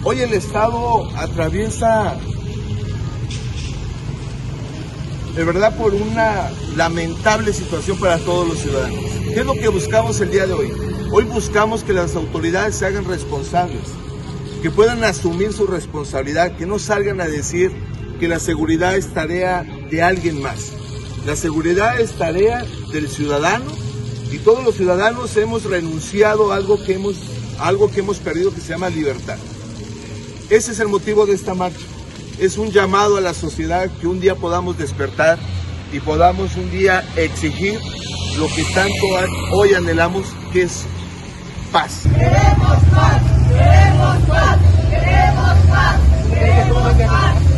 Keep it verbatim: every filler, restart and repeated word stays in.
Hoy el Estado atraviesa, de verdad, por una lamentable situación para todos los ciudadanos. ¿Qué es lo que buscamos el día de hoy? Hoy buscamos que las autoridades se hagan responsables, que puedan asumir su responsabilidad, que no salgan a decir que la seguridad es tarea de alguien más. La seguridad es tarea del ciudadano y todos los ciudadanos hemos renunciado a algo que hemos, algo que hemos perdido, que se llama libertad. Ese es el motivo de esta marcha. Es un llamado a la sociedad que un día podamos despertar y podamos un día exigir lo que tanto hoy anhelamos, que es paz. Queremos paz, queremos paz, queremos paz, queremos paz.